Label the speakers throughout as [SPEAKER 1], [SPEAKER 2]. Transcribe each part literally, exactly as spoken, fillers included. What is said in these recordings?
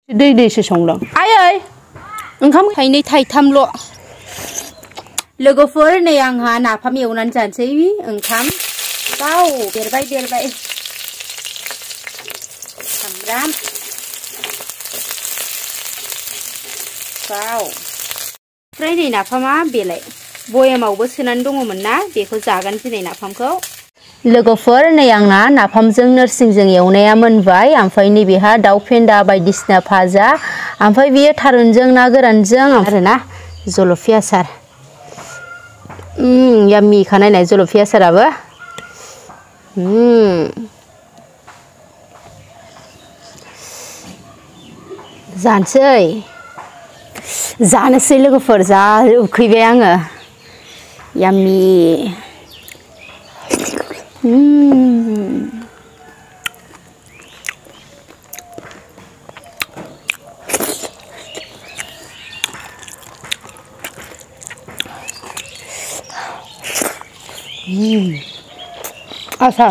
[SPEAKER 1] दै दैसो संदों आयै ओंखाम थाइनै थाइथामल' लोगोफोर नै आंहा नाफाम एवनानै जानोसै ओंखाम वाव बेरबाय बेरबाय सामब्राम वाव ओमफ्राय नै नाफामा बेलाय बयामावबो सोनानै दङमोन ना बेखौ जागोन दिनै नाफामखौ लोगोफोर नै आंना नाफामजों नोरसिंजों एवनाया मोनबाय ओमफ्राय नैबेहा दाउ फेन्दा बायदिसिना भाजा ओमफ्राय बेयो थारुनजों ना गोरानजों आरोना जलफि आसार उम याम्मी खा नायनाय जलफि आसाराबो उम जानोसै जानोसै लोगोफोर जा उखैबाय आङो याम्मी उम उम आसार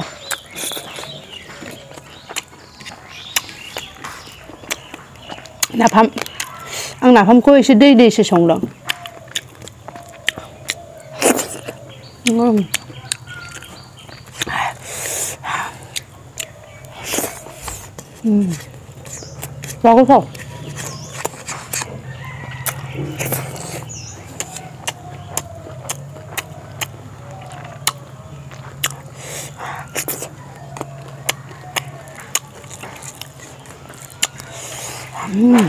[SPEAKER 1] नाफाम आं नाफामखौ एसे दै दैसो संदों उम उम जा गोथाव उम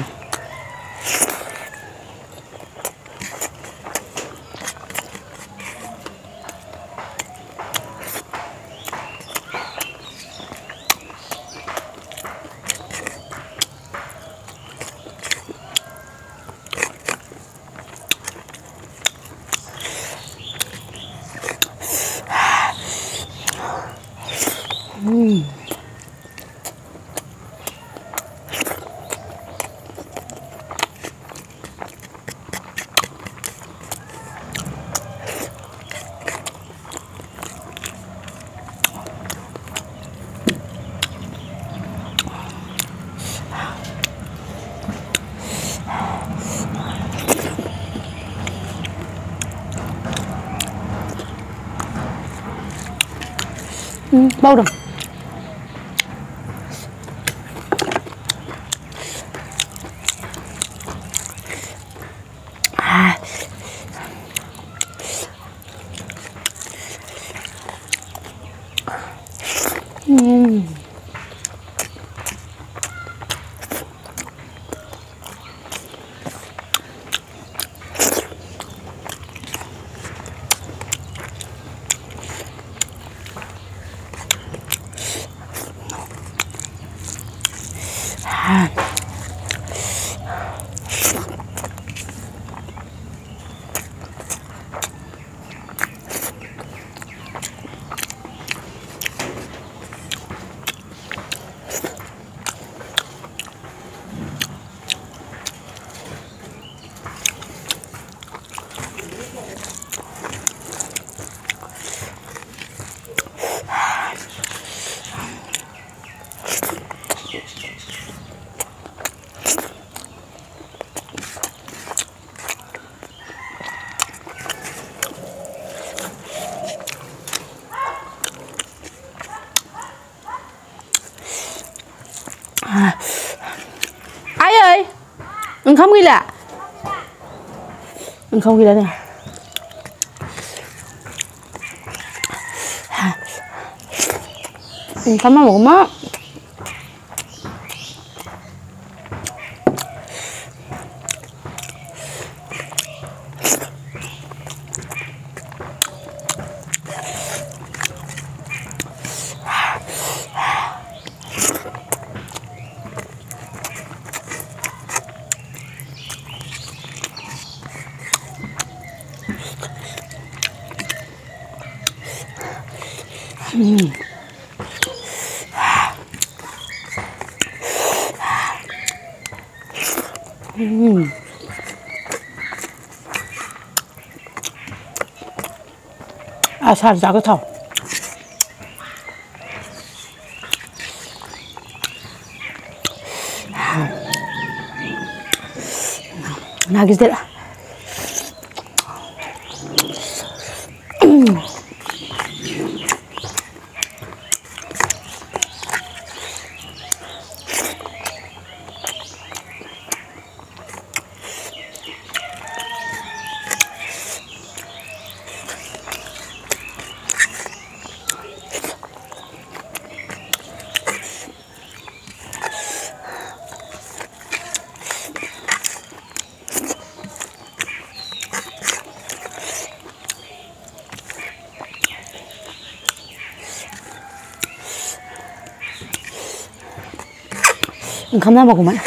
[SPEAKER 1] Mm. Mm, bao rồi. À. Mm. À. Ai ơi, ओंखाम गैला ओंखाम गैला दे ओंखाम नांगौ मा Mm. Mm. 아살 자그터 ना गिदिर ओंखाम नांबावगौमोन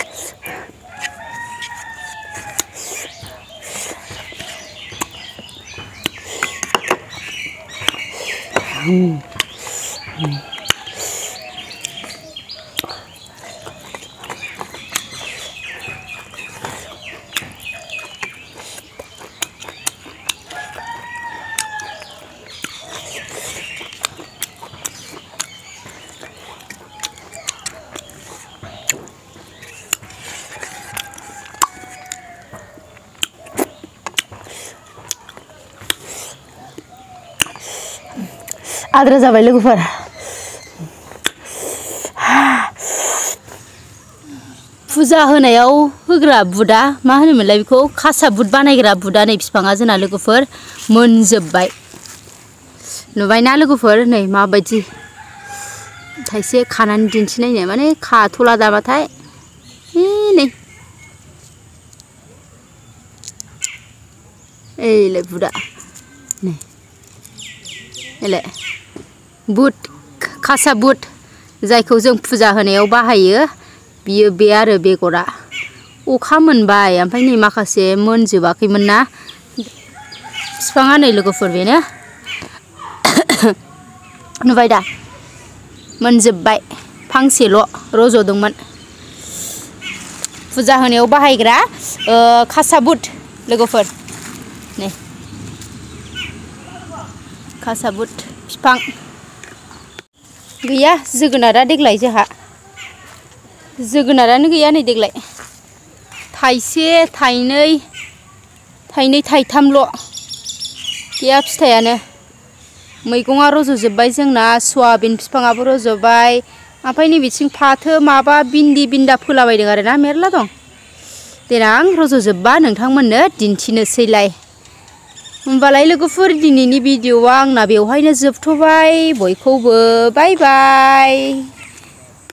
[SPEAKER 1] आद्रा जाबाय लोगोफोर फुजा होनायाव होग्रा बुदा मा होनोमोनलाय बेखौ खासा बुद बानायग्रा बुदा नै बिफाङा जोंना लोगोफोर मोनजोबबाय नुबायना लोगोफोर नै माबायदि थाइसे खानानै दिन्थिनायनो माने खाथ'ला दाबाथाय नै एलाय बुदा नै एलाय बुट खासा बुट जायखौ जों फुजा होनायाव बाहायो बियो बे आरो बेगरा अखा मोनबाय ओमफ्राय नै माखासे मोनजोबाखैमोन ना बिफाङा नै लोगोफोर बेनो नुबाय दा मोनजोबबाय फांसेल' रज'दोंमोन फुजा होनायाव बाहायग्रा खासा बुट लोगोफोर नै खासा बुट बिफां गैया जोगोनारा देग्लाय जोंहा जोगोनारानो गैया नै देग्लाय थाइसे थाइनै थाइनै थाइथामल' गैया फिथाइयानो मैगङा रज'जोबबाय जोंना सयाबिन बिफाङाबो रज'बाय ओमफ्राय नैबेथिं फाथो माबा बिन्दि बिन्दा फोलाबायदों आरोना मेरला दं देनां रज'जोबबा नोंथांमोननो दिन्थिनोसैलाय होमबालाय लोगोफोर दिनैनि भिडिअ'आ आंना बेवहायनो जोबथ'बाय बयखौबो बाय बाय।